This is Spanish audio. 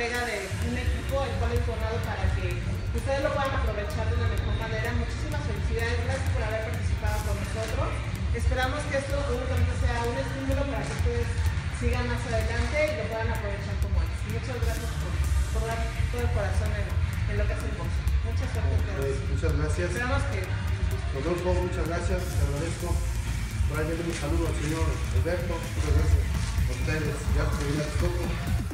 entrega de un equipo, el cual es donado para que ustedes lo puedan aprovechar de una mejor manera. Muchísimas felicidades, gracias por haber participado con nosotros. Esperamos que esto únicamente sea un estímulo para que ustedes sigan más adelante y lo puedan aprovechar como es. Muchas gracias por dar todo el corazón en lo que hace el box. Mucha suerte a todos. Muchas gracias. Esperamos que... Rodolfo, muchas gracias, te agradezco. Por ahí un saludo al señor Alberto, muchas gracias a ustedes, ya por venir a Texcoco.